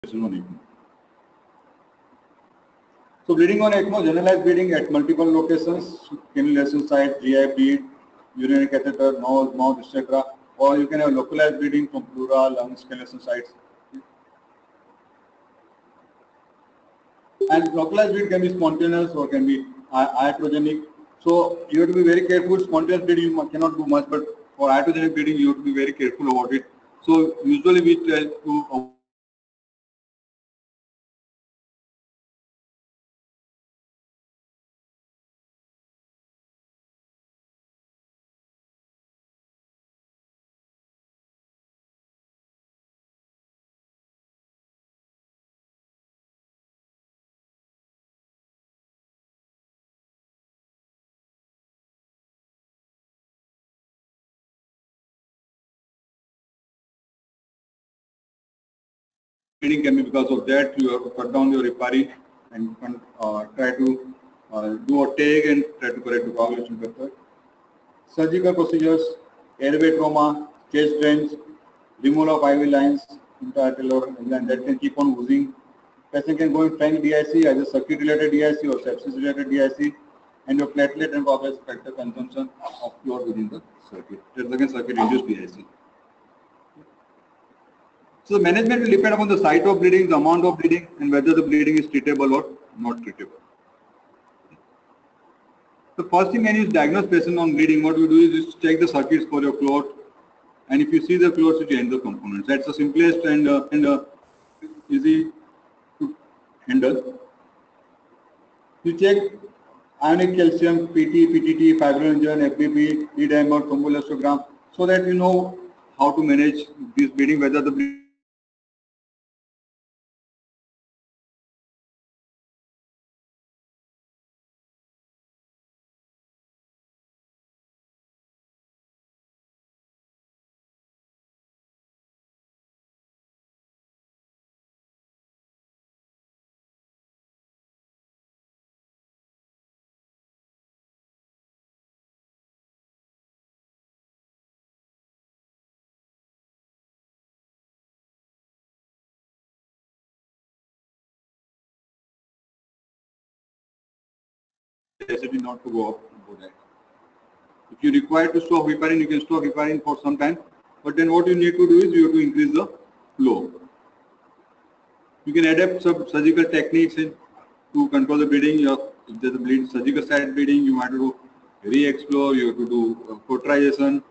on ECMO. So bleeding on ECMO, generalized bleeding at multiple locations, cannulation site, GI bleed, urinary catheter, nose, mouth, etc. Or you can have localized bleeding from pleura, lungs, cannulation sites. And localized bleed can be spontaneous or can be iatrogenic. So you have to be very careful. Spontaneous bleeding you cannot do much, but for iatrogenic bleeding you have to be very careful about it. So usually we try to bleeding can be because of that. You have to cut down your heparin and try to do a TAG and try to correct the coagulation factor. Surgical procedures, airway trauma, chest drains, removal of IV lines, intra-arterial, and that can keep on oozing. Patient can go in frank DIC, either circuit-related DIC or sepsis-related DIC, and your platelet and coagulation factor consumption of fluid within the circuit. That's again circuit-induced DIC. So the management will depend upon the site of bleeding, the amount of bleeding, and whether the bleeding is treatable or not treatable. The first thing when you diagnose patient on bleeding, what you do is just check the circuits for your clot, and if you see the clots, you change the components. That's the simplest and easy to handle. You check ionic calcium, PT, PTT, fibrinogen, FBP, D-dimer, thromboelastogram, so that you know how to manage this bleeding, whether the bleeding necessity not to go that. If you require to stop heparin, you can stop heparin for some time. But then what you need to do is you have to increase the flow. You can adapt some surgical techniques to control the bleeding. If there's a surgical site bleeding, you might do re-explore, you have to do cauterization,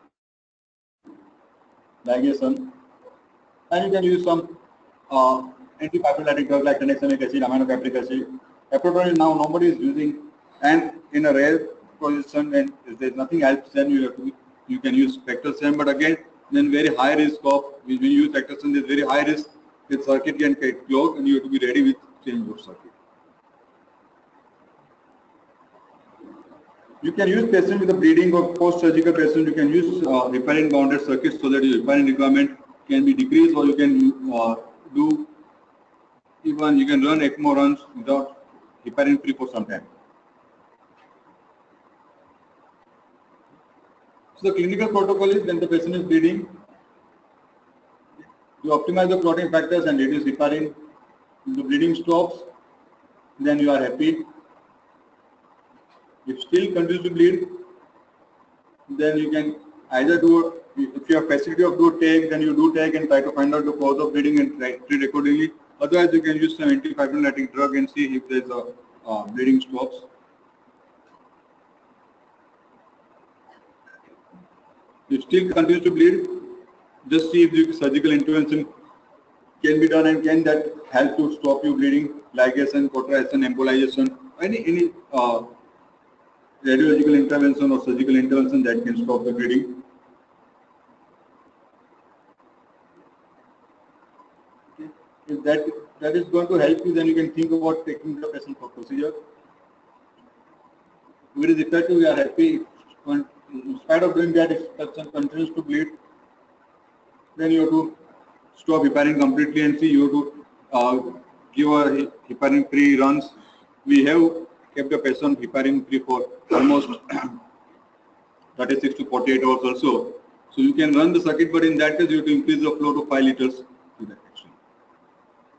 ligation, and you can use some antifibrillary drug like tranexamic acid, aminocapric acid. Epidural now nobody is using, and in a rare position, and if there's nothing else, then you can use Paclitaxel. But again, then very high risk of when you use Paclitaxel, there's very high risk that circuit can get clogged, and you have to be ready with change of circuit. You can use patient with a bleeding or post-surgical patient. You can use heparin bounded circuits so that your heparin requirement can be decreased, or you can do even you can run ECMO runs without heparin free for some time. So the clinical protocol is when the patient is bleeding, you optimize the clotting factors and reduce heparin. If the bleeding stops, then you are happy. If still continues to bleed, then you can either do, if you have facility of do TAG, then you do TAG and try to find out the cause of bleeding and treat accordingly. Otherwise, you can use some antifibrinolytic drug and see if there is a bleeding stops. If still continues to bleed, just see if the surgical intervention can be done and can that help to stop you bleeding, ligation, cauterization, embolization, any radiological intervention or surgical intervention that can stop the bleeding. If that is going to help you, then you can think about taking the patient for procedure. If it is effective, we are happy. In spite of doing that, if patient continues to bleed, then you have to stop heparin completely and see you have to give a heparin free runs. We have kept the patient heparin free for almost 36 to 48 hours also. So you can run the circuit, but in that case you have to increase the flow to 5 liters to that action.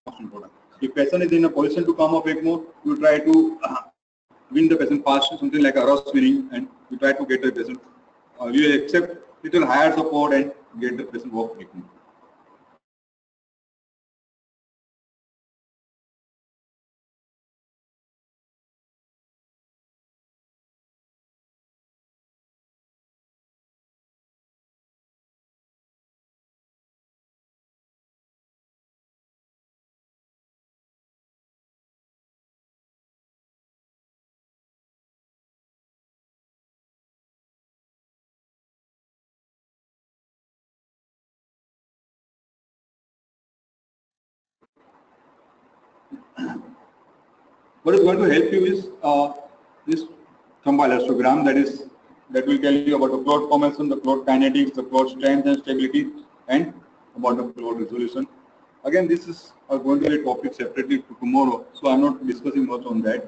most important. If patient is in a position to come off ECMO, you try to win the patient fast, something like a rush winning, and you try to get the patient. You accept little higher support and get the patient off ECMO. What is going to help you is this thromboelastogram, that will tell you about the clot formation, the clot kinetics, the clot strength and stability, and about the clot resolution. Again, this is going to be a topic separately to tomorrow, so I'm not discussing much on that.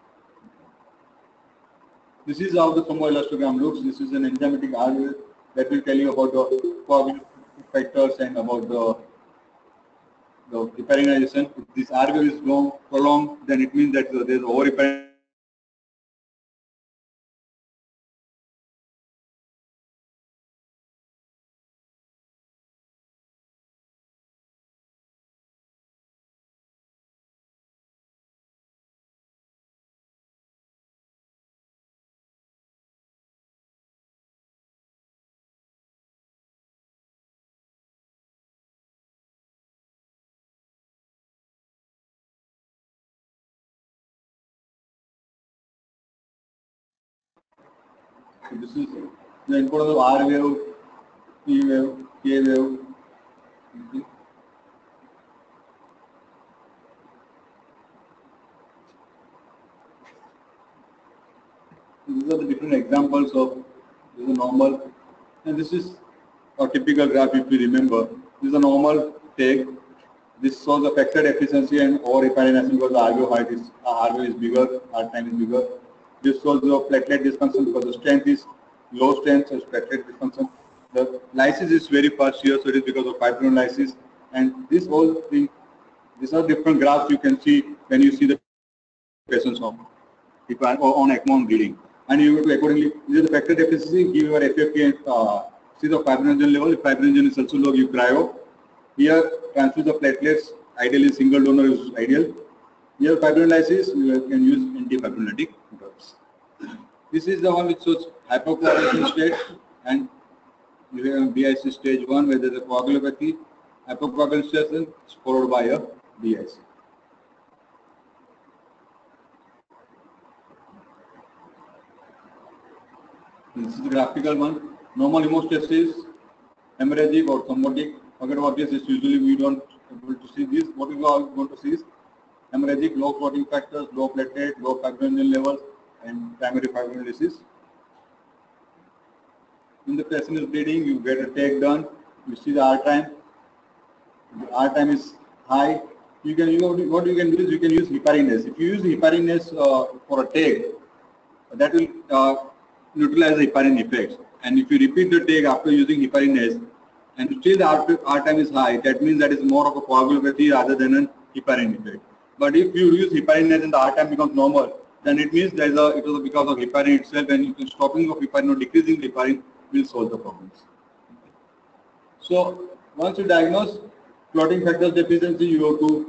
This is how the thromboelastogram looks. This is an enzymatic RV that will tell you about the coagulation factors and about the heparinization. If this RV is long, prolonged, then it means that there is over-heparinization. So this is the importance of R wave, P wave, K wave. These are the different examples of this is a normal, and this is a typical graph if you remember. This is a normal take. This shows the factor efficiency and over heparination because the RVO height is RVO is bigger, R time is bigger. This shows the platelet dysfunction because the strength is low strength, so it's platelet dysfunction. The lysis is very fast here, so it is because of fibrinolysis. And this whole thing, these are different graphs you can see when you see the patients on ECMO bleeding. And you have to accordingly, this is the factor efficiency, give your FFP and see the fibrinogen level. If fibrinogen is also low, you cryo. Here, transfuse the platelets, ideally single donor is ideal. Here, fibrinolysis, you can use antifibrinolytic drugs. This is the one which shows hypocoagulation state, and you have BIC stage 1 where there is a coagulopathy, hypocoagulation followed by a BIC. This is the graphical one. Normal hemostasis, hemorrhagic or thrombotic. Forget about this. Usually we don't able to see this. What we are going to see is hemorrhagic, low clotting factors, low platelet, low fibrinogen levels, and primary fibrinolysis. When the patient is bleeding, you get a take done. You see the R time. The R time is high. What you can do is you can use heparinase. If you use heparinase for a take, that will neutralize the heparin effects. And if you repeat the take after using heparinase, and still the R time is high, that means that is more of a coagulopathy rather than an heparin effect. But if you use heparinase and the R time becomes normal, then it means it was because of heparin itself, and stopping of heparin or decreasing heparin will solve the problems. So once you diagnose clotting factors deficiency, you have to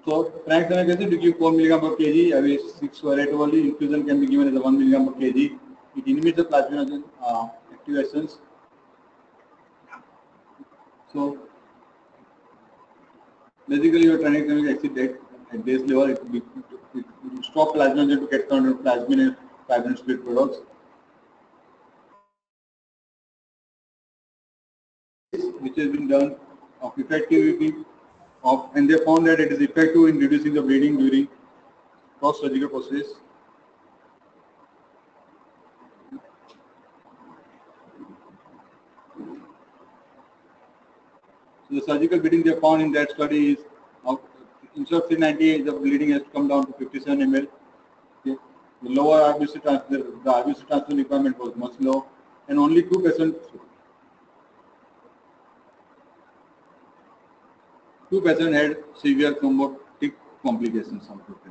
So tranexamic acid, you give 4 milligram per kg, every 6 or 8 only. Infusion can be given as a 1 milligram per kg. It inhibits the plasminogen activations. So basically, your tranexamic acid at base level, it stop plasminogen to get converted to plasmin and plasmin split products. Which has been done of effectivity of, and they found that it is effective in reducing the bleeding during post-surgical process. So the surgical bleeding they found in that study is instead of 390, the bleeding has come down to 57 ml. Okay. The lower RBC transfer, the RBC transfer requirement was much low, and only 2% had severe thrombotic complications.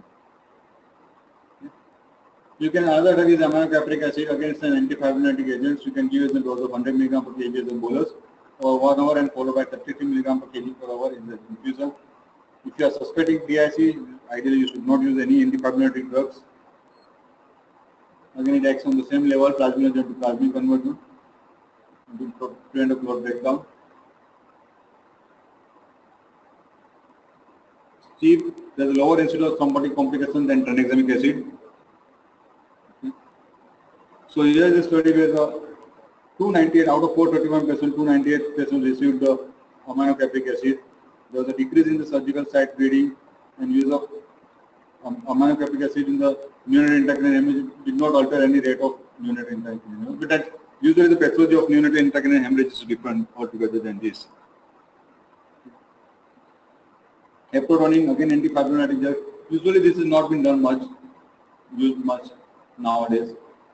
You can another drug is aminocapric acid against an antifibrinolytic agent. You can give as a dose of 100 mg per kg as a bolus for 1 hour and followed by 33 mg per kg per hour in the infusion. If you are suspecting DIC, ideally you should not use any antifibrinolytic drugs. Again, it acts on the same level, plasminogen to plasmin conversion to prevent a clot breakdown. See, there is a lower incidence of thrombotic complications than tranexamic acid. So here is a study where the 298 out of 431 patients, 298 patients received the aminocapric acid. There was a decrease in the surgical site bleeding, and use of aminocapric acid in the neonatal intracranial hemorrhage did not alter any rate of neonatal intracranial hemorrhage. But that usually the pathology of neonatal intracranial hemorrhage is different altogether than this. Heparin, again antifibrinolytic drug. Usually this has not been done much, used much nowadays.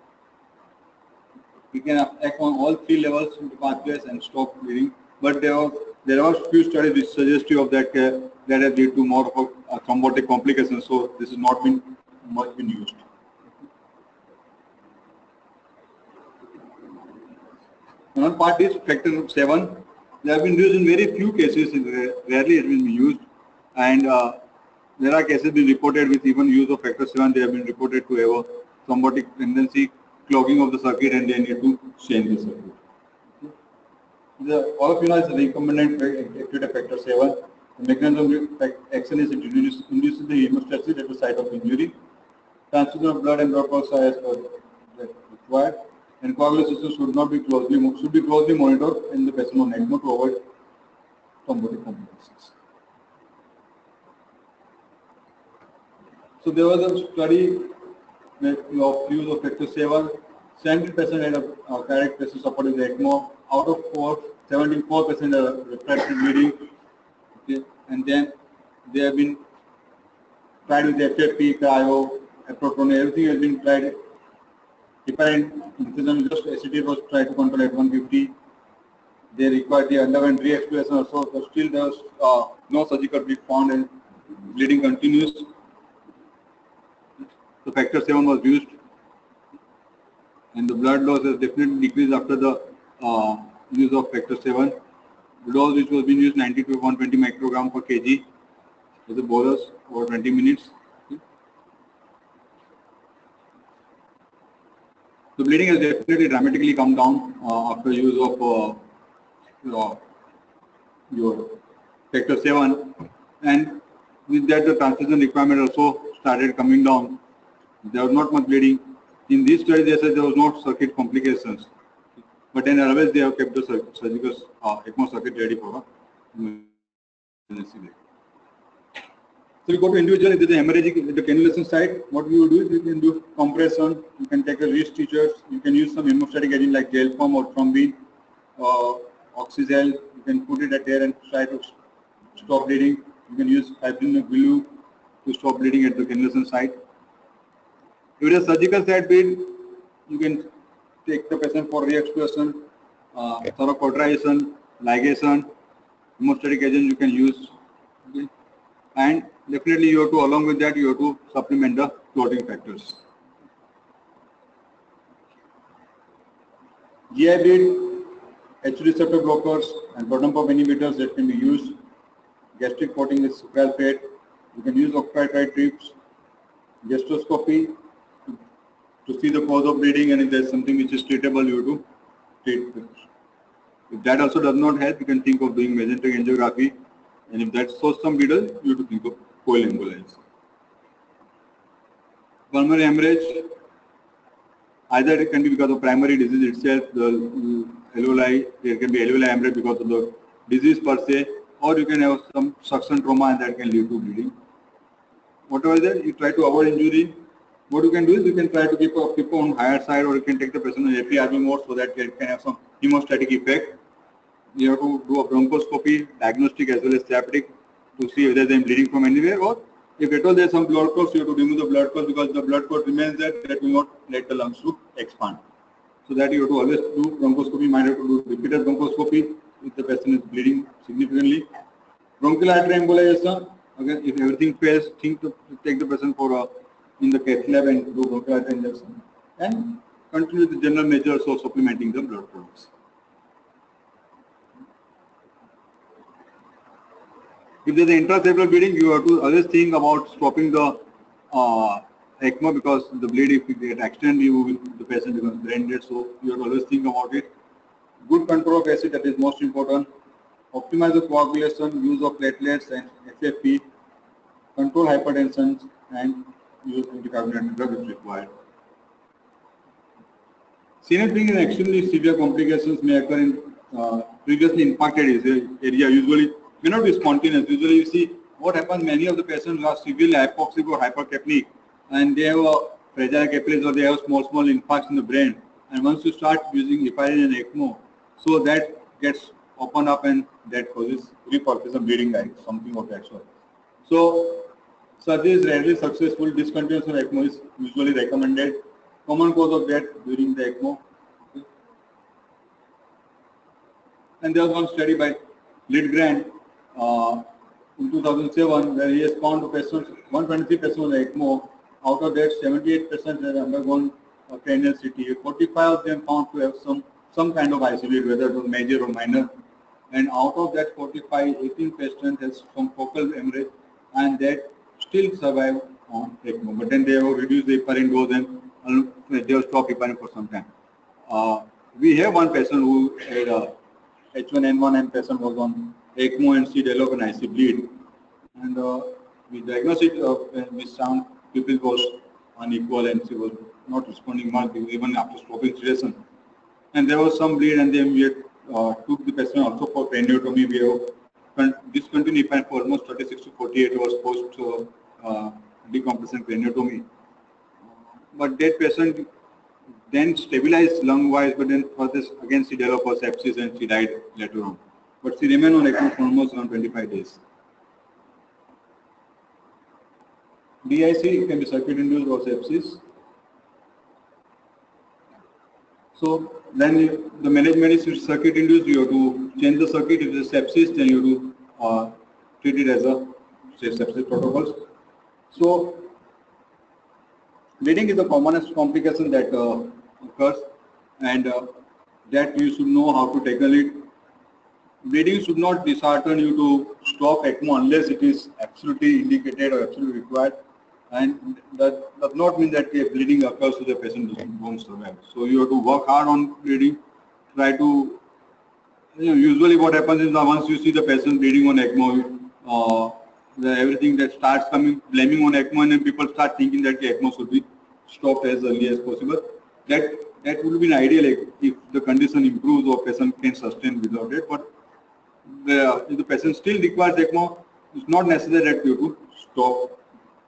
We can act on all 3 levels of the pathways and stop bleeding. But there are few studies which suggest you of that that has led to more of a thrombotic complications. So this has not been much been used. Another part is factor 7. They have been used in very few cases. Rarely it will be used, and there are cases been reported with even use of factor 7. They have been reported to have a thrombotic tendency, clogging of the circuit, and they need to change the circuit. All of you know is the recombinant activator factor 7. The mechanism of action is it induces the hemostasis at the site of injury. Transfusion of blood and blood products are required, and coagulation should be closely monitored in the patient on ECMO to avoid thrombotic complications. So there was a study of use of factor 7. 70% had a cardiac pressure support with ECMO. Out of 74% are refractory bleeding. Okay. And then they have been tried with FFP, cryo, eprotone, everything has been tried. Heparin infusion, just acetate was tried to control at 150. They required the underwent re-expression also, but still there was no surgical bleed found and bleeding continues. So factor 7 was used, and the blood loss has definitely decreased after the use of factor 7. The dose which was being used 90 to 120 microgram per kg as a bolus over 20 minutes. The bleeding has definitely dramatically come down after use of your factor 7, and with that the transfusion requirement also started coming down. There was not much bleeding. In this study they said there was no circuit complications, but then always they have kept the surgical ECMO circuit ready for emergency. So we go to individual, if there is hemorrhagic at the cannulation site, what we will do is you can do compression, you can take a wrist stitchers, you can use some hemostatic agent like gel foam or thrombin, oxygel, you can put it at there and try to stop bleeding. You can use fibrin glue to stop bleeding at the cannulation site. If it is a surgical site bleed, you can take the patient for re-expression, thorough cauterization, ligation, hemostatic agent you can use. Okay. And definitely you have to, along with that, you have to supplement the clotting factors. GI bleed, H receptor blockers and proton pump inhibitors that can be used. Gastric coating with sucralfate, You can use octreotide drips, gastroscopy to see the cause of bleeding, and if there's something which is treatable, you do treat it. If that also does not help, you can think of doing mesenteric angiography, and if that shows some bleeding, you have to think of coil embolism. Pulmonary hemorrhage, either it can be because of primary disease itself, the alveoli, there can be alveolar hemorrhage because of the disease per se, or you can have some suction trauma and that can lead to bleeding. Whatever that, you try to avoid injury. What you can do is you can try to keep on higher side, or you can take the patient on FERB mode so that it can have some hemostatic effect. You have to do a bronchoscopy, diagnostic as well as therapeutic, to see whether there is bleeding from anywhere, or if at all there is some blood clots, you have to remove the blood clots, because the blood clot remains there, that will not let the lungs to expand. So that you have to always do bronchoscopy. You might have to do repeated bronchoscopy if the patient is bleeding significantly. Bronchial artery embolization, again, if everything fails, think to take the patient for in the cath lab and do bronchial artery injection, and continue with the general measures of supplementing the blood products. If there is an intracerebral bleeding, you have to always think about stopping the ECMO, because the bleed, if it get extended, the patient becomes brain dead. So you have to always think about it. Good control of acid, that is most important. Optimize the coagulation, use of platelets and FFP, control hypertension, and use anticoagulating drug if required. Synaptic and extremely severe complications may occur in previously impacted area. Usually may not be spontaneous. Usually you see what happens, many of the patients are severely hypoxic or hypercapnic, and they have a fragile capillaries, or they have small infarcts in the brain. And once you start using heparin and ECMO, so that gets opened up and that causes reperfusion bleeding, like something of that sort. So surgery is rarely successful. Discontinuation of ECMO is usually recommended. Common cause of death during the ECMO. Okay. And there was one study by Lidgren in 2007, where he has found 123 patients on ECMO. Out of that, 78% had undergone cranial CT. 45 of them found to have some kind of ICD, whether it was major or minor. And out of that 45, 18 patients has some focal hemorrhage, and that still survive on ECMO. But then they have reduced the heparin dose and they have stopped heparin for some time. We have one patient who had a H1N1, and patient was on ECMO and C-developed an IC bleed. And we diagnosed it with some pupil was unequal, and she was not responding much even after stopping sedation. And there was some bleed, and then we had, took the patient also for craniotomy. We have discontinued heparin for almost 36 to 48 hours post decompression craniotomy. But that patient then stabilized lung-wise, but then for this again she developed sepsis and she died later on. But she remained on ECMO for almost around 25 days. DIC can be circuit-induced or sepsis. So then the management is circuit-induced. You have to change the circuit. If it is sepsis, then you have to treat it as a sepsis protocols. So bleeding is the commonest complication that occurs, and that you should know how to tackle it. Bleeding should not dishearten you to stop ECMO unless it is absolutely indicated or absolutely required, and that does not mean that if bleeding occurs to the patient won't survive. So you have to work hard on bleeding. Try to, usually what happens is that once you see the patient bleeding on ECMO, everything that starts coming blaming on ECMO, and then people start thinking that the ECMO should be stopped as early as possible. That would be an ideal if the condition improves or patient can sustain without it. But if the patient still requires ECMO, it's not necessary that you to stop.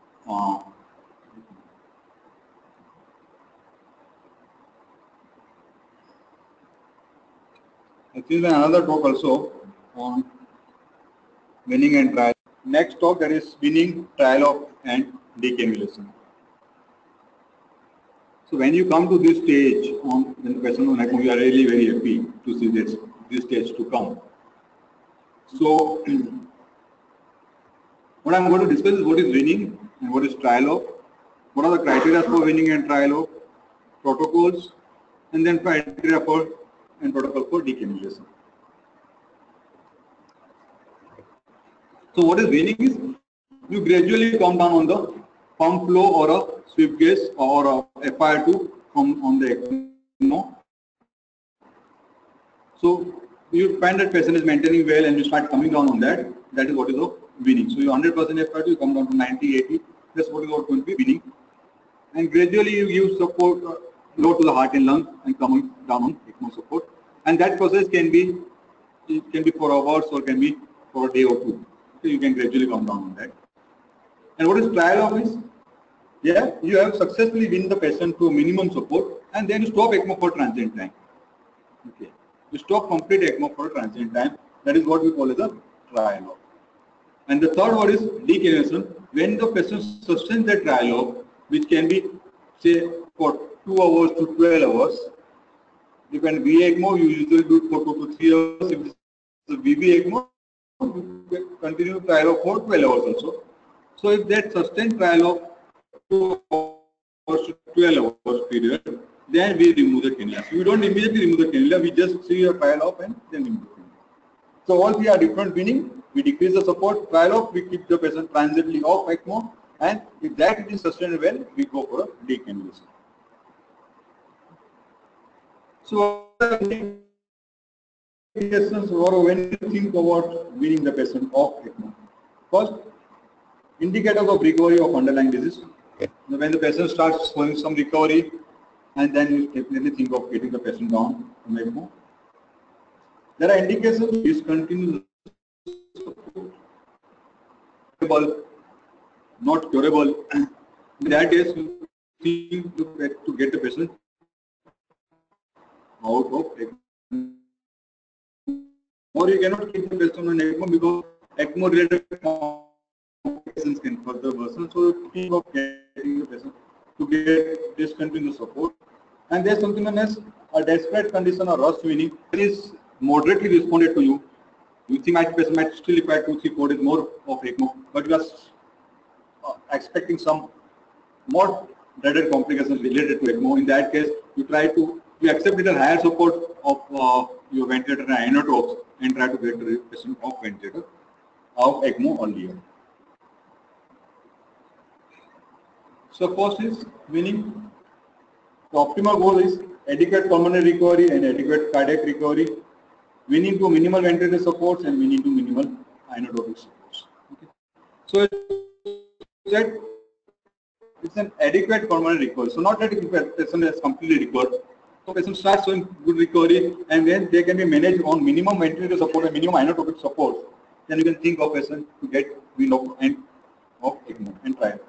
I think another talk also on weaning and trial. Next talk, that is weaning, trial and decannulation. So when you come to this stage when the patient on ECMO, we are really very happy to see this stage to come. So what I'm going to discuss is what is weaning and what is trial of, what are the criteria for weaning and trial of, protocols, and then criteria for and protocol for decannulation. So what is weaning is, you gradually come down on the pump flow or a sweep gas or a FiO2 from on the ECMO. So you find that patient is maintaining well and you start coming down on that. That is what is the weaning. So you 100% FiO2, you come down to 90, 80. That's what is going to be weaning. And gradually you give support low to the heart and lung and coming down on ECMO support. And that process can be for hours or can be for a day or two. So you can gradually come down on that. And what is trial of is? Yeah, you have successfully weaned the patient to minimum support and then you stop ECMO for transient time. Okay. You stop complete ECMO for a transient time. That is what we call as a trial of. And the third one is declination. When the patient sustains the trial of, which can be say for 2 hours to 12 hours. If an VA ECMO, you usually do it for 2 to 3 hours. If it's a VB ECMO, you continue trial of for 12 hours also. So if that sustained trial of 2 hours to 12 hours period, then we remove the cannula. So we don't immediately remove the cannula, we just see a trial of and then remove the cannula. So all three are different weaning. We decrease the support, trial of, we keep the patient transiently off ECMO, and if that is sustained well, we go for a decannulation. So when you think about weaning the patient off ECMO, first, indicators of recovery of underlying disease. When the patient starts showing some recovery, and then you definitely think of getting the patient down from ECMO. There are indications discontinue not curable. In that case, you think to get the patient out of ECMO. Or you cannot keep the patient on ECMO because ECMO related complications can further worsen. So you think of getting the patient to get discontinued support. And there's something known as a desperate condition or rush weaning. It is moderately responded to you. You think my patient might still require 2-3 4 days more of ECMO, but you are expecting some more dreaded complications related to ECMO. In that case, you accept little higher support of your ventilator and inotropes and try to get the patient off ventilator, of ECMO earlier. So first is weaning. The optimal goal is adequate pulmonary recovery and adequate cardiac recovery. Weaning to minimal ventilator supports and weaning to minimal inotropic supports. Okay. So it's an adequate pulmonary recovery. So not that the patient has completely recovered. So patient starts showing good recovery and then they can be managed on minimum ventilator support and minimum inotropic support. Then you can think of patient to get weaned off ECMO and try.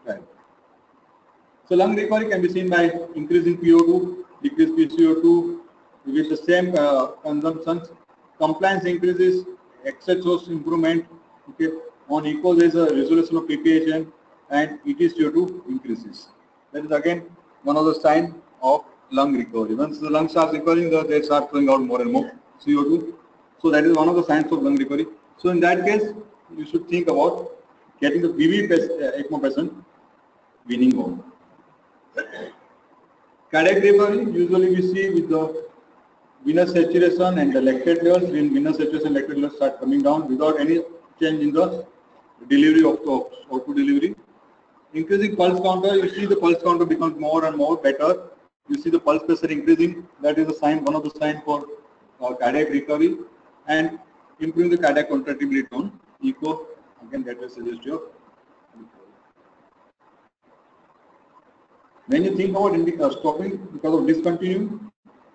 So lung recovery can be seen by increasing PO2, decreased PCO2 with the same consumptions. Compliance increases, XHO's improvement. Okay, on echo there is a resolution of PPHN and ETCO2 increases. That is again one of the signs of lung recovery. Once the lung starts recovering, they start flowing out more and more CO2. So that is one of the signs of lung recovery. So in that case, you should think about getting the VV ECMO patient weaning off. Cardiac recovery usually we see with the venous saturation and the lactate levels. When venous saturation and lactate levels start coming down without any change in the delivery of the output delivery. Increasing pulse counter, you see the pulse counter becomes more and more better. You see the pulse pressure increasing. That is a sign, one of the signs for cardiac recovery, and improving the cardiac contractibility on echo. Again, that will suggest your. When you think about stopping because of discontinuing,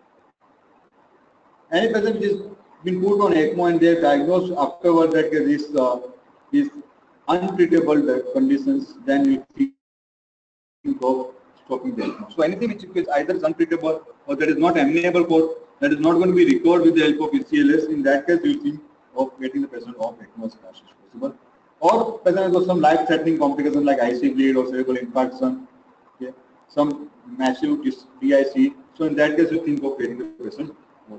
any patient which has been put on ECMO and they are diagnosed afterward that this is untreatable conditions, then you think of stopping the ECMO. So anything which is either is untreatable or that is not amenable for, that is not going to be recovered with the help of ECLS, in that case you think of getting the patient off ECMO as fast as possible. Or patient has got some life-threatening complications like IC bleed or cerebral infarction. Okay. Some massive DIC. So in that case, you think of getting the patient more.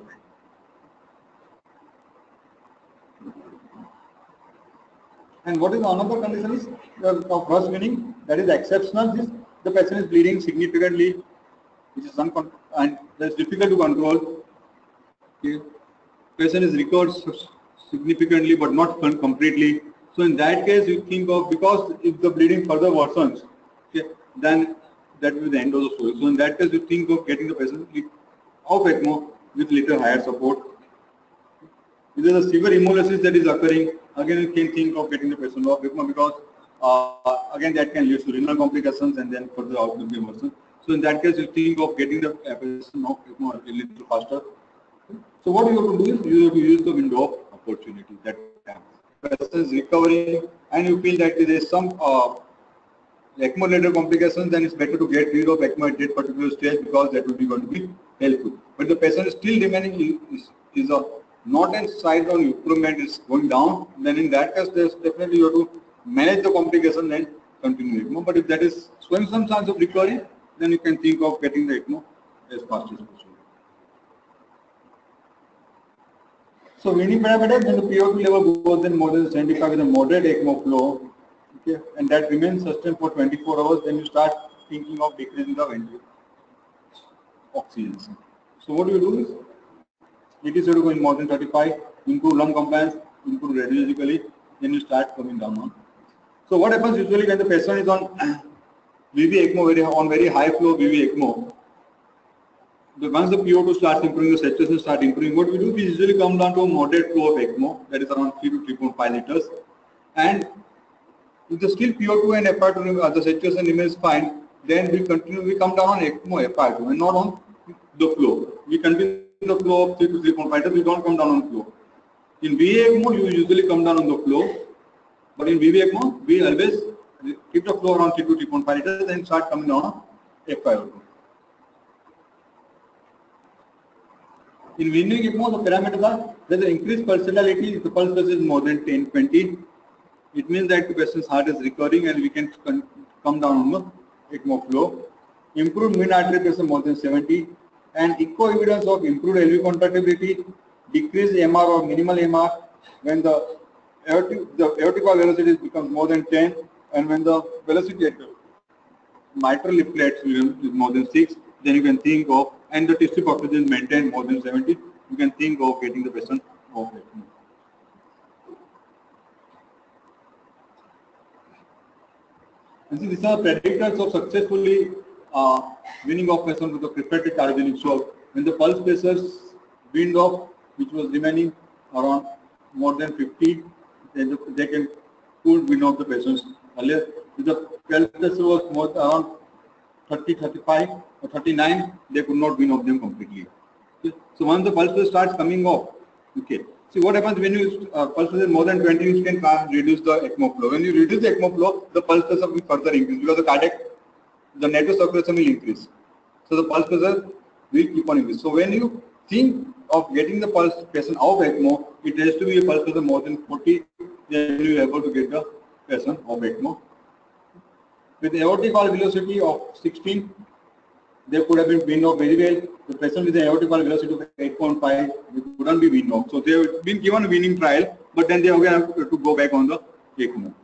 And what is another condition is of rush weaning, that is exceptional. The patient is bleeding significantly, which is and that's difficult to control. Okay. Patient is recovered significantly but not completely. So in that case, you think of, because if the bleeding further worsens, okay, then that will be the end of the story. So in that case, you think of getting the patient off ECMO with little higher support. If there is a severe hemolysis that is occurring, again you can think of getting the patient off ECMO, because again that can lead to renal complications and then further outcome be worsen. So in that case, you think of getting the patient off ECMO a little faster. So what you have to do is you have to use the window of opportunity that time. Person is recovering and you feel that there is some ECMO related complications, then it's better to get rid of ECMO at that particular stage, because that will be going to be helpful. But the patient is still remaining is not in sight on improvement, is going down, then in that case there's definitely you have to manage the complication and continue ECMO. But if that is showing some signs of recovery, then you can think of getting the ECMO as fast as possible. So weaning parameters, when the PO2 level goes in more than 75 with a moderate ECMO flow, okay, and that remains sustained for 24 hours, then you start thinking of decreasing the ventricular oxygen. So what you do is, it is going more than 35, improve lung compliance, improve radiologically, then you start coming down on. So what happens usually when the patient is on VV ECMO, on very high flow VV ECMO, once the PO2 starts improving, the saturation starts improving, what we do, we usually come down to a moderate flow of ECMO, that is around 3 to 3.5 liters. And if the still PO2 and FR2, the saturation remains fine, then we come down on ECMO FR2 and not on the flow. We continue the flow of 3 to 3.5 liters, we don't come down on flow. In VA ECMO, you usually come down on the flow, but in VV ECMO, we always keep the flow around 3 to 3.5 liters and start coming down on FR2. In weaning ECMO, the parameters are, there is an increased pulsatility, the pulse rate is more than 10, 20. It means that the patient's heart is recovering and we can come down on the ECMO flow. Improved mean artery pressure more than 70, and echo evidence of improved LV contractibility, decreased MR or minimal MR when the aortic valve velocity becomes more than 10, and when the velocity at the mitral leaflets is more than 6, then you can think of, and the tissue oxygen maintained more than 70, you can think of getting the patient off ECMO. And so these are predictors of successfully weaning off patient with the preferred cardiogenic shock. When the pulse pressures weaned off, which was remaining around more than 50, then they can could wean off the patients. Earlier, if the pulse pressure was more around 30, 35 or 39, they could not wean off them completely. Okay. So once the pulse pressure starts coming off, okay. See what happens when you pulse pressure more than 20, you can reduce the ECMO flow. When you reduce the ECMO flow, the pulse pressure will further increase, because the network circulation will increase. So the pulse pressure will keep on increasing. So when you think of getting the pulse patient off ECMO, it has to be a pulse pressure more than 40, then you are able to get the patient off ECMO. With aortic valve velocity of 16, they could have been weaned off very well. The patient with an aortic valve velocity of 8.5, they couldn't be weaned off. So they have been given a weaning trial, but then they again have to go back on the ECMO.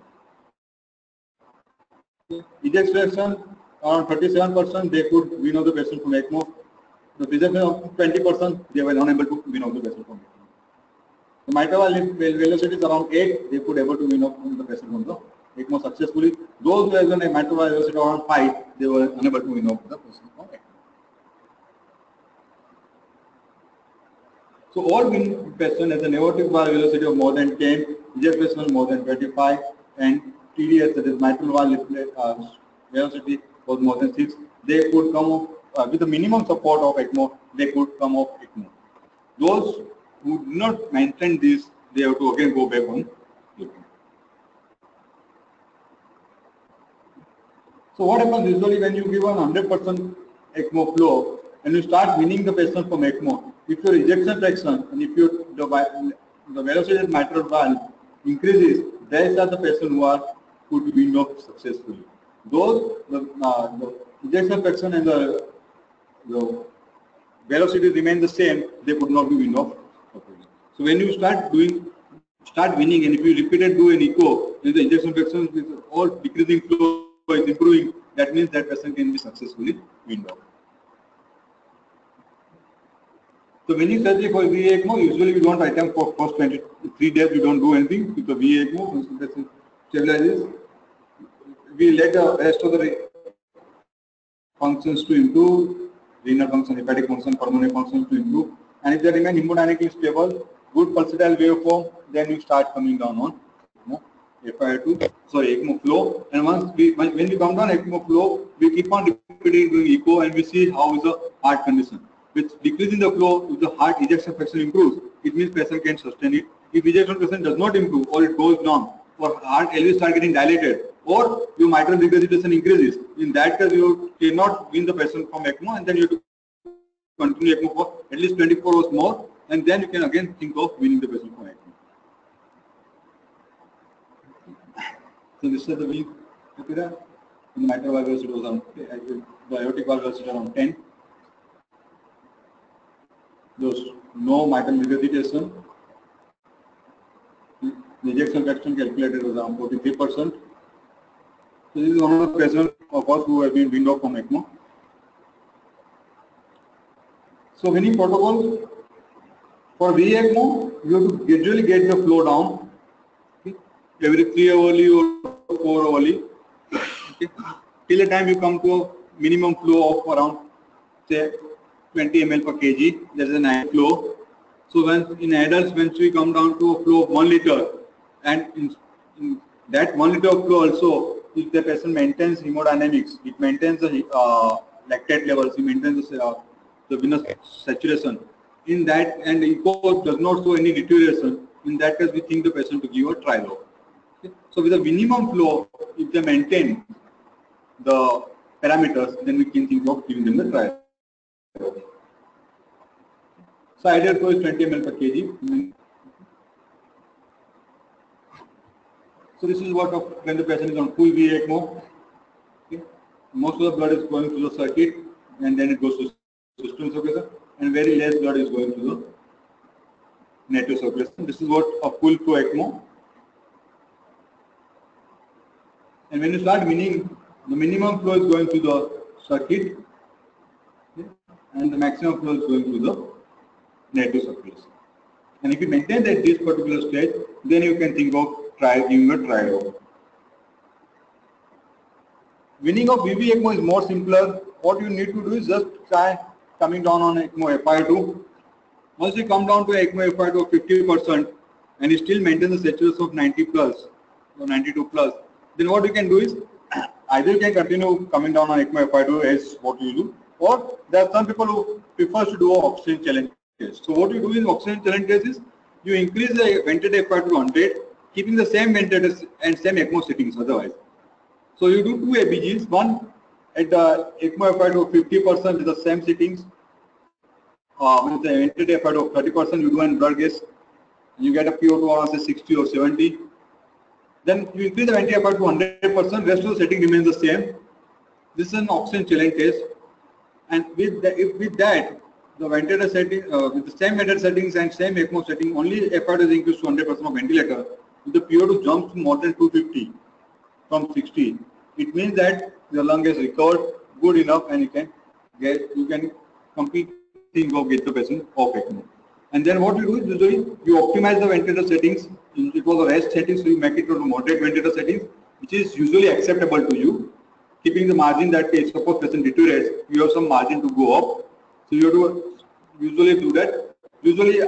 Ejection fraction around 37%, they could wean off the patient from ECMO. The ejection of 20%, they were unable to wean off the patient from ECMO. The mitral valve velocity is around 8, they could able to wean off the patient from the ECMO successfully. Those who have done a mitral valve velocity around 5, they were unable to wean off the patient from ECMO. So all wean patient has an aortic valve velocity of more than 10, ejection fraction more than 25, and TDS, that is mitral valve velocity, was more than 6. They could come off with the minimum support of ECMO. They could come off ECMO. Those who do not maintain this, they have to again go back on ECMO. So what happens usually when you give 100% ECMO flow and you start weaning the patient from ECMO? If your ejection fraction and if the velocity of mitral valve increases, these are the patients who could be weaned off successfully. Those the ejection fraction and the velocity remain the same, they could not be weaned off properly. So when you start weaning, and if you repeatedly do an echo, then the ejection fraction with all decreasing flow is improving, that means that person can be successfully weaned off. So when you surgery for VA ECMO, usually we don't attempt for first 23 days, we don't do anything with the VA ECMO. Once the patient stabilizes, we let the rest of the functions to improve, renal function, hepatic function, pulmonary functions to improve. And if they remain hemodynamically stable, good pulsatile waveform, then you start coming down on ECMO, ECMO flow. And when we come down ECMO flow, we keep on repeating doing echo and we see how is the heart condition. With decreasing the flow, if the heart ejection fraction improves, it means patient can sustain it. If ejection fraction does not improve or it goes down, or heart LV start getting dilated, or your mitral regurgitation increases, in that case you cannot wean the patient from ECMO, and then you have to continue ECMO for at least 24 hours more, and then you can again think of weaning the patient from ECMO. So this is the wean. In the mitral valve velocity was on, the aortic valve velocity around 10. There's no mitral regurgitation. The ejection fraction calculated was around 43%. So this is one of the patients of us who have been weaned off from ECMO. So weaning protocol for VA ECMO, you have to gradually get the flow down, okay, every 3 hourly or 4 hourly, okay, till the time you come to a minimum flow of around say 20 ml per kg. That is a nice flow. So when in adults, once we come down to a flow of 1 liter, and in that 1 liter of flow also, if the patient maintains hemodynamics, it maintains the lactate levels, it maintains the venous saturation. In that, and echo does not show any deterioration, in that case we think the patient to give a Trilog. Okay. So with a minimum flow, if they maintain the parameters, then we can think of giving them the Trilog. So ideal flow is 20 ml per kg. So this is what of when the patient is on full VA ECMO. Okay. Most of the blood is going through the circuit, and then it goes to system circulation, and very less blood is going to the native circulation. This is what a full flow ECMO. And when you start weaning, the minimum flow is going to the circuit, okay, and the maximum flow is going to the native circulation. And if you maintain that this particular stage, then you can think of giving a Trilog. Weaning of VV ECMO is more simpler. What you need to do is just try coming down on ECMO FiO2. Once you come down to ECMO FiO2 of 50% and you still maintain the saturation of 90 plus or 92 plus, then what you can do is either you can continue coming down on ECMO FiO2 as what you do, or there are some people who prefer to do oxygen challenge test. So what you do in oxygen challenge test is you increase the ventilator FiO2 to 100, keeping the same ventilators and same ECMO settings otherwise. So you do 2 ABGs, one at the ECMO FiO2 of 50% with the same settings. With the ventilator FiO2 of 30%, you do an blood gas, you get a PO2 around say 60 or 70. Then you increase the ventilator FiO2 to 100%, rest of the setting remains the same. This is an oxygen challenge test. And with that, the ventilator setting, with the same ventilator settings and same ECMO setting, only FiO2 is increased to 100% of ventilator. If the PO2 jumps to more than 250 from 60, it means that the lung has recovered good enough and you can completely think of get the patient off ECMO. And then what you do is usually you optimize the ventilator settings. It was a rest setting, so you make it to moderate ventilator settings, which is usually acceptable to you, keeping the margin that if suppose patient deteriorates, you have some margin to go up. So you have to usually do that. Usually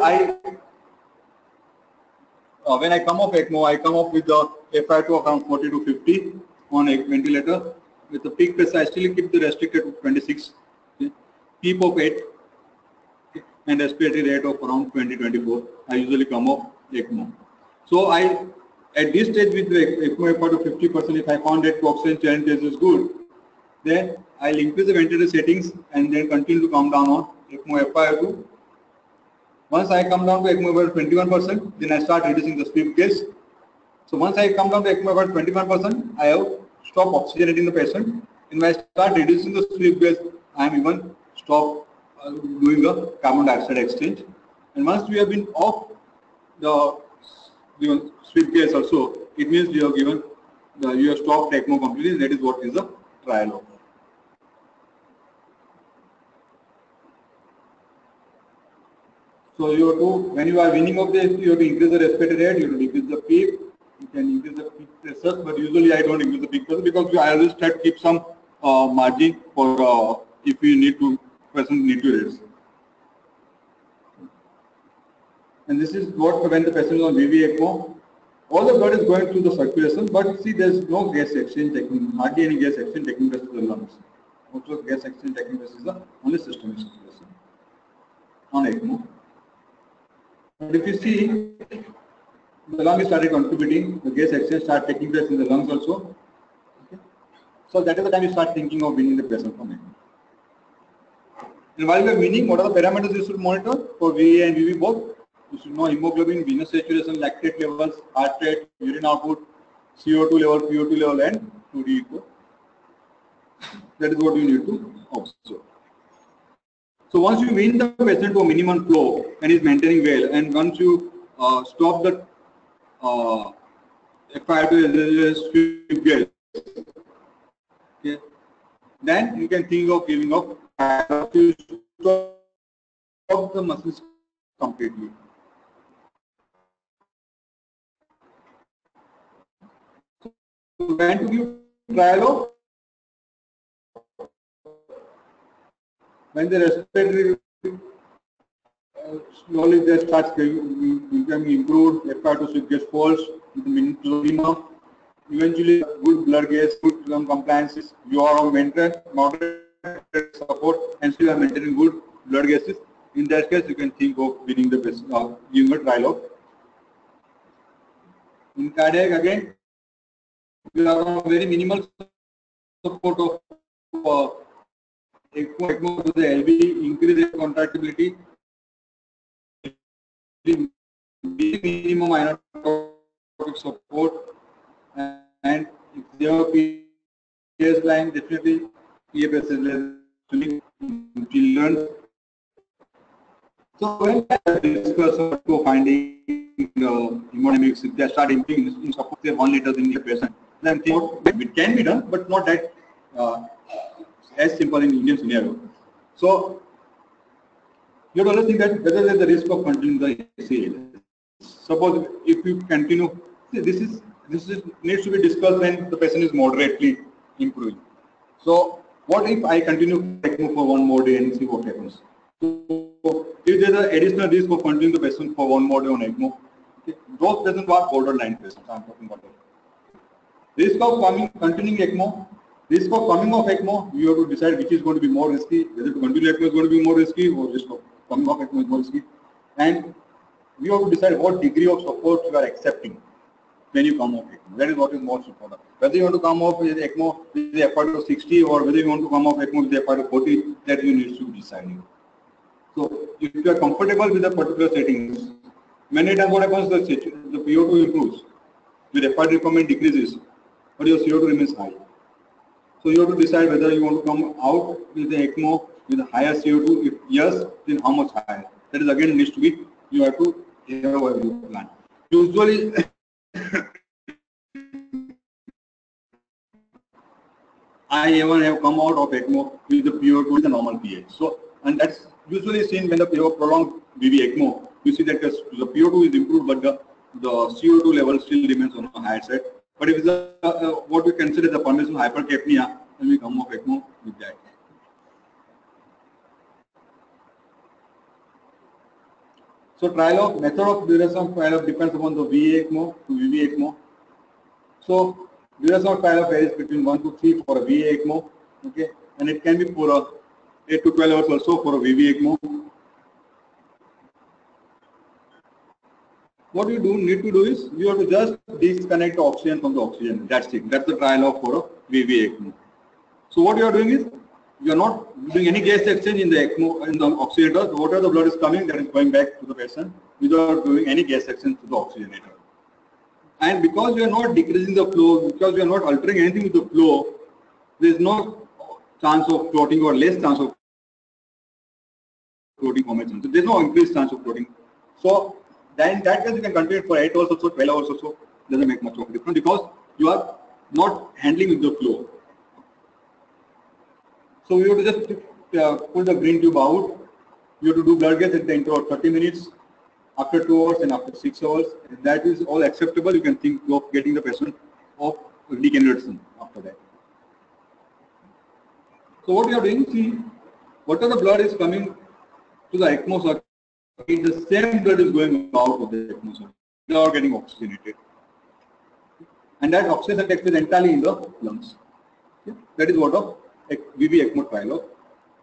when I come off ECMO, I come off with the FiO2 of around 40 to 50 on a ventilator. With the peak pressure, I still keep the restricted to 26, okay, PEEP of 8, okay, and respiratory rate of around 20-24. I usually come off ECMO. So at this stage with the ECMO FiO2 50%, if I found that oxygen challenge test is good, then I'll increase the ventilator settings and then continue to come down on ECMO FiO2. Once I come down to ECMO FiO2 21%, then I start reducing the sweep gas. So once I come down to ECMO FiO2 21%, I have stopped oxygenating the patient. And when I start reducing the sweep gas, I am even stop doing the carbon dioxide exchange. And once we have been off the sweep gas also, it means you have stopped ECMO completely. That is what is the Trilog. So you have to, when you are weaning off the ST, you have to increase the respiratory rate, you have to decrease the peak, you can increase the peak pressure, but usually I don't increase the peak pressure because I always try to keep some margin for if you need to, patient need to rest. And this is what when the patient is on VV ECMO, all the blood is going through the circulation, but see there is no gas exchange taking, hardly any gas exchange taking place to the lungs. Also gas exchange taking place is the only systemic circulation on ECMO. But if you see, the lung started contributing, the gas exchange start taking place in the lungs also. Okay. So that is the time you start thinking of weaning the patient from ECMO. And while you are weaning, what are the parameters you should monitor for VA and VV both? You should know hemoglobin, venous saturation, lactate levels, heart rate, urine output, CO2 level, PO2 level, and 2D echo. That is what you need to observe. So once you wean the patient to a minimum flow and is maintaining well, and once you stop the FiO2 gas, okay, then you can think of giving up to stop the muscles completely. So when to give trial of when the respiratory slowly they starts becoming improved, FiO2 gets falls, eventually good blood gas, good lung compliances, you are on moderate support and still are maintaining good blood gases. In that case, you can think of winning the best, giving a trial of. In cardiac again, we are on very minimal support of ECMO to the LV, increase the contractibility, minimum inotropic support, and if they have PS line, definitely EFS is children. So when we discuss for finding hemodynamics, if they start improving in support, say 1 liter in the patient, then it can be done, but not that as simple in Indian scenario. So you have to think that whether there is a risk of continuing the ACL. Suppose if you continue, see, this needs to be discussed when the patient is moderately improving. So what if I continue ECMO for 1 more day and see what happens? So if there is an additional risk of continuing the patient for 1 more day on ECMO, okay, those patients are borderline patients. I am talking about that. Risk of continuing ECMO. Risk of coming off ECMO, you have to decide which is going to be more risky, whether to continue ECMO is going to be more risky or risk of coming off ECMO is more risky. And you have to decide what degree of support you are accepting when you come off ECMO. That is what is most important. Whether you want to come off with ECMO with the FiO2 60 or whether you want to come off ECMO with the FiO2 40, that you need to decide. So if you are comfortable with a particular settings, many times what happens is the PO2 improves, with FiO2 requirement decreases, but your CO2 remains high. So you have to decide whether you want to come out with the ECMO with a higher CO2. If yes, then how much higher? That is again needs to be, you have to have a plan. Usually, I even have come out of ECMO with the PO2 with the normal pH. So, and that's usually seen when the prolonged VV ECMO, you see that the PO2 is improved, but the CO2 level still remains on the higher side. But if it's what we consider the permission hypercapnia, then we come off ECMO with that. So method of duration of trial depends upon the VA ECMO to VV ECMO. So duration of trial varies between 1 to 3 for a VA ECMO, okay, and it can be for a 8 to 12 hours also for a VV ECMO. What you need to do is you have to just disconnect the oxygen from the oxygen. That's it. That's the trial of for a VV ECMO. So what you are doing is you are not doing any gas exchange in the ECMO in the oxygenator. Whatever the blood is coming, that is going back to the patient without doing any gas exchange to the oxygenator. And because you are not decreasing the flow, because you are not altering anything with the flow, there is no chance of clotting or less chance of clotting formation. So there is no increased chance of clotting. So then in that case you can continue for 8 hours or so, 12 hours or so. Doesn't make much of a difference because you are not handling with the flow. So we have to just pull the green tube out You have to do blood gas at the interval of 30 minutes, after 2 hours, and after 6 hours. If that is all acceptable, you can think of getting the patient off decannulation after that. So what you are doing, see, whatever the blood is coming to the ECMO circuit, the same blood is going out of the ECMO circuit. They are getting oxygenated. And that oxygen takes place entirely in the lungs. Okay? That is what a VV ECMO trial of.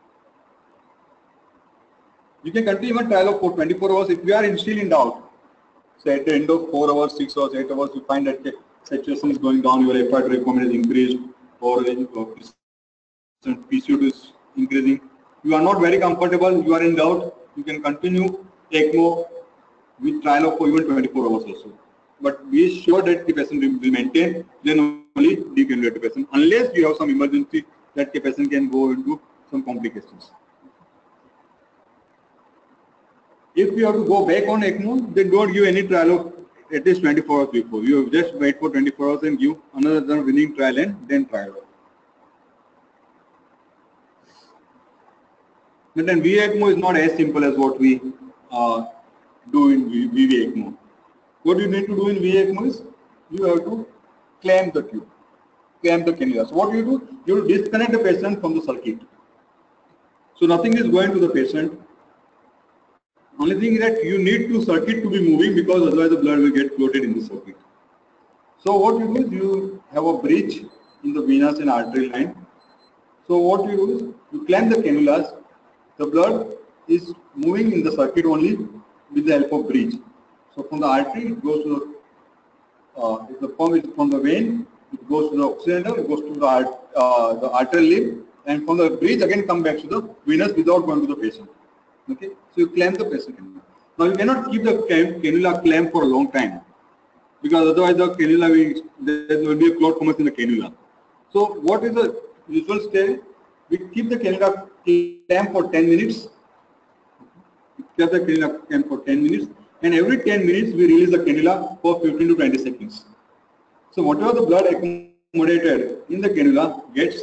You can continue even trial of for 24 hours if you are still in doubt. So at the end of 4 hours, 6 hours, 8 hours, you find that saturation is going down, your FR recombinant is increased, or PCO2 is increasing. You are not very comfortable, you are in doubt, you can continue ECMO with trial of for even 24 hours also. But be sure that the patient will maintain, then only decannulate the patient, unless you have some emergency that the patient can go into some complications. If you have to go back on ECMO, then don't give any trial of at least 24 hours before. You just wait for 24 hours and give another winning trial and then trial off. But then VECMO is not as simple as what we do in VVECMO. What you need to do in VECMO is you have to clamp the tube, clamp the cannula. So what you do, you disconnect the patient from the circuit. So nothing is going to the patient. Only thing is that you need to circuit to be moving, because otherwise the blood will get floated in the circuit. So what you do is you have a bridge in the venous and arterial line. So what you do is you clamp the cannulas. The blood is moving in the circuit only with the help of bridge. So from the artery it goes to if the pump is from the vein, it goes to the oxygenator, it goes to the arterial limb, and from the bridge again come back to the venous without going to the patient. Okay, so you clamp the patient cannula. Now you cannot keep the cannula clamped for a long time, because otherwise the cannula there will be a clot formation in the cannula. So what is the usual step? We keep the cannula clamped for 10 minutes. Keep the cannula clamped for 10 minutes, and every 10 minutes we release the cannula for 15 to 20 seconds. So whatever the blood accommodated in the cannula gets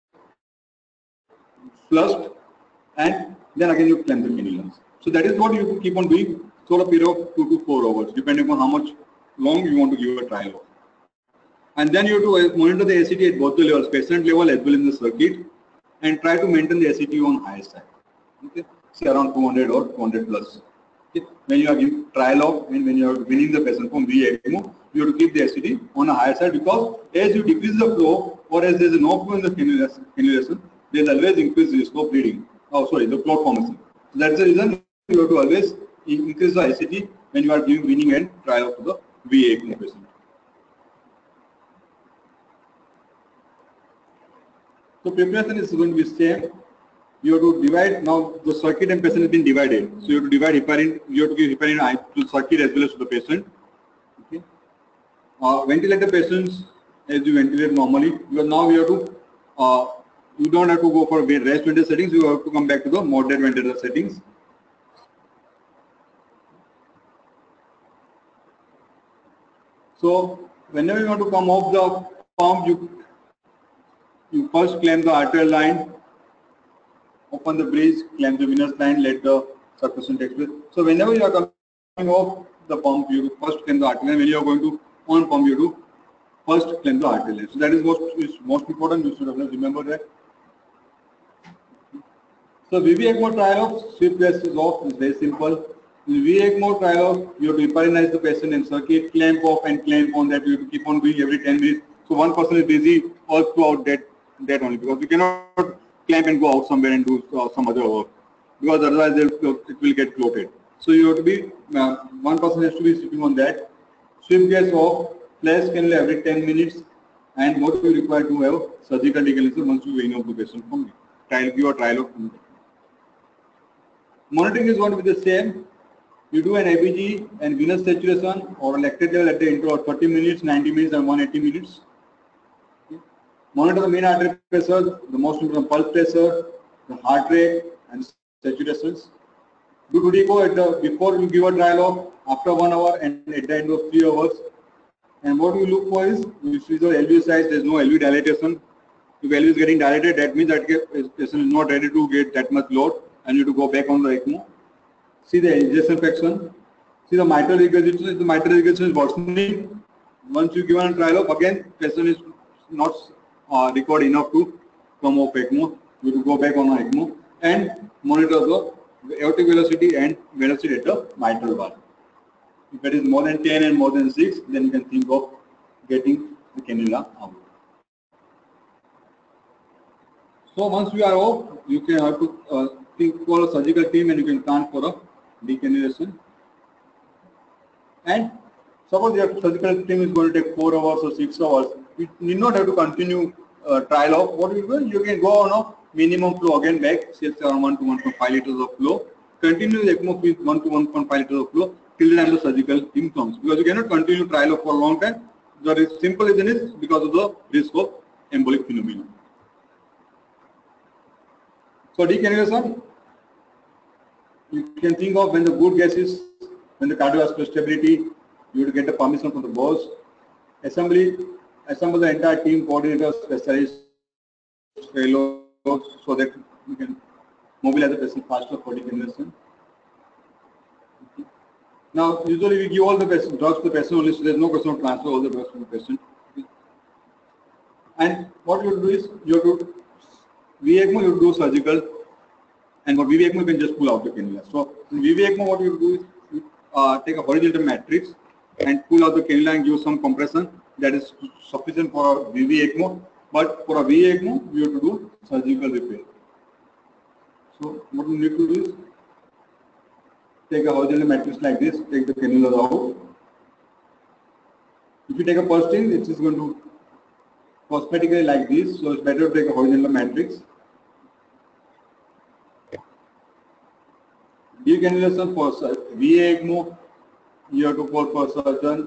flushed, and then again you clamp the cannulas. So that is what you keep on doing for a period of 2 to 4 hours, depending on how much long you want to give a trial of. And then you have to monitor the ACT at both the levels, patient level as well in the circuit, and try to maintain the ACT on higher side. Okay, say around 200 or 200 plus. Okay. When you are giving trial of and when you are winning the patient from VECMO, you have to keep the ACT on a higher side, because as you decrease the flow, or as there is no flow in the cannulation, there is always increased risk of bleeding. Oh, sorry, the clot formation. So that's the reason you have to always increase the ACT when you are giving winning and trial to the VECMO patient. So preparation is going to be same. You have to divide, now the circuit and patient has been divided. So you have to divide heparin, you have to give heparin to the circuit as well as to the patient. Okay. Ventilate the patients as you ventilate normally, because now you have to you don't have to go for rest ventilator settings, you have to come back to the moderate ventilator settings. So whenever you want to come off the pump, you first clamp the arterial line, open the bridge, clamp the venous line, let the circulation take place. So whenever you are coming off the pump, you first clamp the arterial line. When you are going to on pump, you do first clamp the arterial line. So that is most important. You should always remember that. So VVECMO trial of sweep gas is off is very simple. In VVECMO trial of, you have to heparinize the patient in circuit, clamp off and clamp on, that you have to keep on doing every 10 minutes. So one person is busy all throughout that only, because you cannot clamp and go out somewhere and do some other work, because otherwise it will get clotted. So you have to be, one person has to be sitting on that. Sweep gas off, flash cannula every 10 minutes, and what you require to have surgical decannulation once you wean off the patient from trial, give a trial of. Monitoring is going to be the same. You do an ABG and venous saturation or lactate level at the interval of 30 minutes, 90 minutes and 180 minutes. Okay. Monitor the mean artery pressure, the most important pulse pressure, the heart rate and saturations. Do Dudico before you give a trial of, after 1 hour and at the end of 3 hours. And what you look for is, if the LV size, there is no LV dilatation. If LV is getting dilated, that means that patient is not ready to get that much load. and you to go back on the ECMO. See the ejection fraction. See the mitral regurgitation. The mitral regurgitation is worsening. Once you give a trial of, again, patient is not recovered enough to come off ECMO. You to go back on an ECMO and monitor the aortic velocity and velocity at the mitral valve. If it is more than 10 and more than 6, then you can think of getting the cannula out. So once you are off, you can have to think for a surgical team and you can plan for a decannulation. And suppose your surgical team is going to take 4 hours or 6 hours, you need not have to continue trial of what you do. You can go on a minimum flow again back, say around 1 to 1.5 liters of flow. Continue the ECMO with 1 to 1.5 liters of flow till the time the surgical team comes. Because you cannot continue trial for a long time. The simple reason is because of the risk of embolic phenomena. So decannulation, you can think of when the good gases, when the cardiovascular stability, you will get the permission from the boss. Assemble the entire team, coordinators, specialists, fellows, so that you can mobilize the patient faster for decannulation. Now, usually we give all the drugs to the patient only, so there is no question of transfer all the drugs to the patient. And what you do is, you have to VECMO, you do surgical, and for VECMO you can just pull out the cannula. So in VECMO, what you do is you take a horizontal matrix and pull out the cannula and give some compression. That is sufficient for a VECMO. But for a VECMO, you have to do surgical repair. So what you need to do is take a horizontal matrix like this, take the cannula out. If you take a pulse string, it is going to cosmetically like this, so it's better to take a horizontal matrix. Decannulation for VECMO, you have to call for surgeon.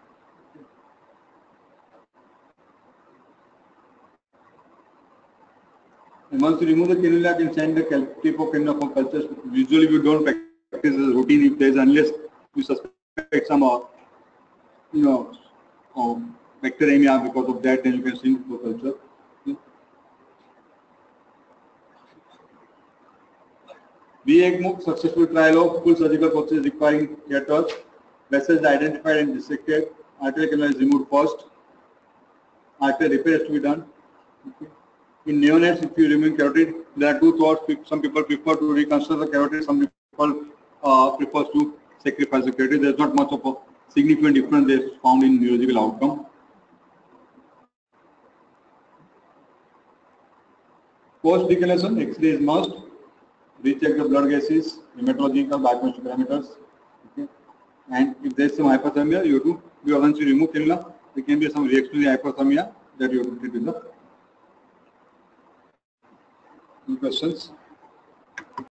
And once you remove the cannula, you can send the tip of cannula for cultures. Usually we don't practice as a routine if there is, unless you suspect some bacteremia. Because of that, then you can send for culture. VECMO, successful trial of full surgical procedure requiring catheters. Vessels identified and dissected. Arterial cannula is removed first. Arterial repair has to be done. Okay. In neonates, if you remove carotid, there are two thoughts. Some people prefer to reconstruct the carotid. Some people prefer to sacrifice the carotid. There is not much of a significant difference that is found in neurological outcome. Post decannulation, X-ray is must. Recheck the blood gases, hematological, biochemical parameters. Okay. And if there is some hypothermia, you have to, once you remove cannula, there can be some reactionary hypothermia that you have to treat with the. Any questions?